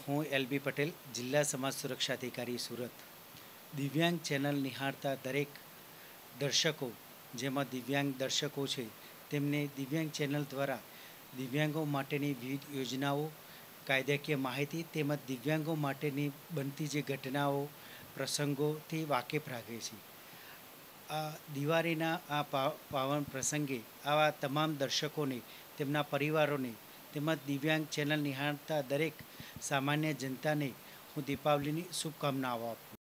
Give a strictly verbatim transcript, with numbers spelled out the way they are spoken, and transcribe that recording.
હું એલબી પટેલ, જિલ્લા સમાજ સુરક્ષા અધિકારી, સુરત. દિવ્યાંગ ચેનલ નિહાળતા દરેક દર્શકો, જેમાં દિવ્યાંગ દર્શકો છે, તેમને દિવ્યાંગ ચેનલ દ્વારા દિવ્યાંગો માટેની વિવિધ યોજનાઓ, કાયદાકીય માહિતી તેમજ દિવ્યાંગો માટેની બનતી જે ઘટનાઓ, પ્રસંગોથી વાકેફ રાખે છે. આ દિવાળીના આ પાવન પ્રસંગે આવા તમામ દર્શકોને, તેમના પરિવારોને તેમજ દિવ્યાંગ ચેનલ નિહાળતા દરેક સામાન્ય જનતાને હું દીપાવલીની શુભકામનાઓ આપું.